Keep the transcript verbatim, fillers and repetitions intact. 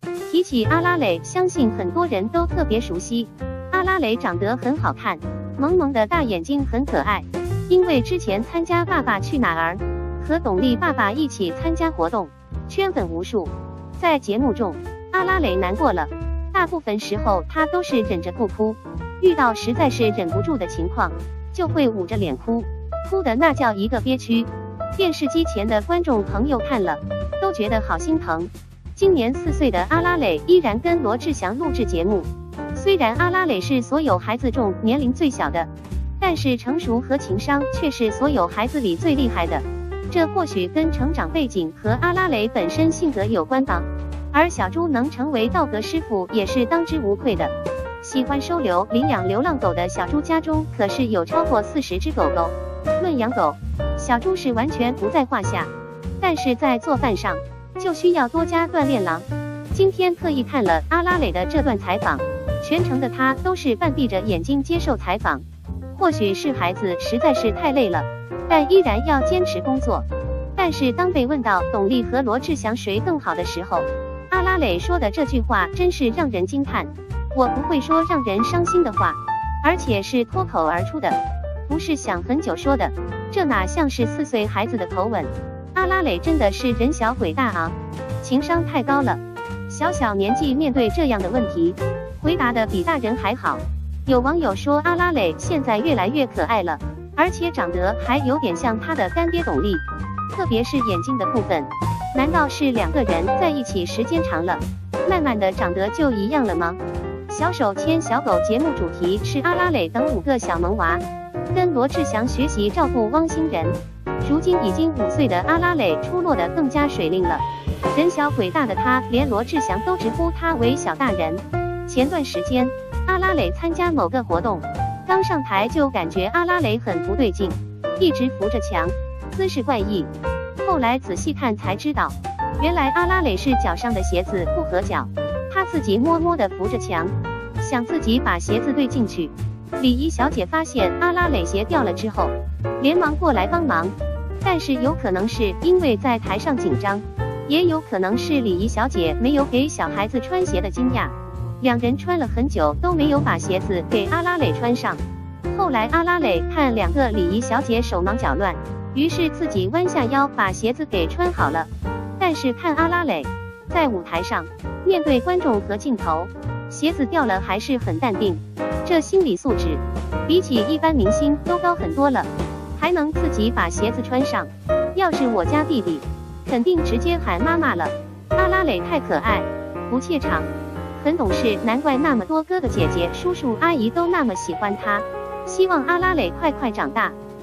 提起阿拉蕾，相信很多人都特别熟悉。阿拉蕾长得很好看，萌萌的大眼睛很可爱。因为之前参加《爸爸去哪儿》，和董力爸爸一起参加活动，圈粉无数。在节目中，阿拉蕾难过了，大部分时候她都是忍着不哭，遇到实在是忍不住的情况，就会捂着脸哭，哭的那叫一个憋屈。电视机前的观众朋友看了，都觉得好心疼。今年四岁的阿拉蕾依然跟罗志祥录制节目，虽然阿拉蕾是所有孩子中年龄最小的，但是成熟和情商却是所有孩子里最厉害的。这或许跟成长背景和阿拉蕾本身性格有关吧。而小猪能成为道格师傅也是当之无愧的。喜欢收留、领养流浪狗的小猪家中可是有超过四十只狗狗。论养狗，小猪是完全不在话下，但是在做饭上就需要多加锻炼了。今天特意看了阿拉蕾的这段采访，全程的他都是半闭着眼睛接受采访。或许是孩子实在是太累了，但依然要坚持工作。但是当被问到董力和罗志祥谁更好的时候，阿拉蕾说的这句话真是让人惊叹。我不会说让人伤心的话，而且是脱口而出的，不是想很久说的，这哪像是四岁孩子的口吻。阿拉蕾真的是人小鬼大啊，情商太高了，小小年纪面对这样的问题，回答的比大人还好。有网友说阿拉蕾现在越来越可爱了，而且长得还有点像她的干爹董力，特别是眼睛的部分。难道是两个人在一起时间长了，慢慢的长得就一样了吗？小手牵小狗节目主题是阿拉蕾等五个小萌娃跟罗志祥学习照顾汪星人。如今已经五岁的阿拉蕾出落得更加水灵了，人小鬼大的她，连罗志祥都直呼她为小大人。前段时间阿拉蕾参加某个活动，刚上台就感觉阿拉蕾很不对劲，一直扶着墙，姿势怪异。后来仔细看才知道，原来阿拉蕾是脚上的鞋子不合脚，她自己摸摸的扶着墙，想自己把鞋子对进去。礼仪小姐发现阿拉蕾鞋掉了之后，连忙过来帮忙，但是有可能是因为在台上紧张，也有可能是礼仪小姐没有给小孩子穿鞋的惊讶。两人穿了很久都没有把鞋子给阿拉蕾穿上。后来阿拉蕾看两个礼仪小姐手忙脚乱，于是自己弯下腰把鞋子给穿好了。但是看阿拉蕾在舞台上面对观众和镜头，鞋子掉了还是很淡定，这心理素质比起一般明星都高很多了，还能自己把鞋子穿上。要是我家弟弟，肯定直接喊妈妈了。阿拉蕾太可爱，不怯场，很懂事，难怪那么多哥哥姐姐、叔叔阿姨都那么喜欢她。希望阿拉蕾快快长大。